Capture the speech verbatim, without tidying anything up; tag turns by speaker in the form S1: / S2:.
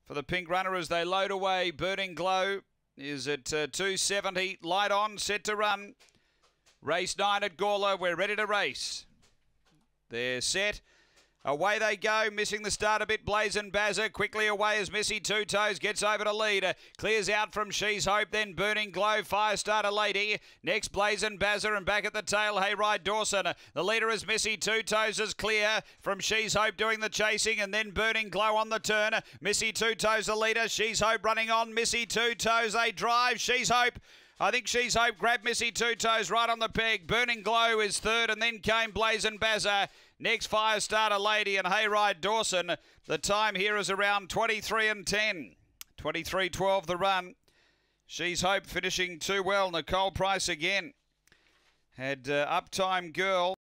S1: for the pink runner as they load away. Burning Glow is at uh, two seventy. Light On, set to run. Race nine at Gawler. We're ready to race. They're set. Away they go, missing the start a bit. Blazin' Bazza quickly away as Missy Two Toes gets over to lead. Clears out from She's Hope, then Burning Glow, Firestarter Lady. Next Blazin' Bazza, and back at the tail, Hayride Dawson. The leader is Missy Two Toes is clear from She's Hope doing the chasing, and then Burning Glow on the turn. Missy Two Toes the leader, She's Hope running on. Missy Two Toes, they drive. She's Hope. I think She's Hope grabbed Missy Two Toes right on the peg. Burning Glow is third, and then came Blazin' Bazza. Next, Firestarter Lady and Hayride Dawson. The time here is around twenty-three and ten. twenty-three twelve the run. She's Hope finishing too well. Nicole Price again had uh, Uptime Girl.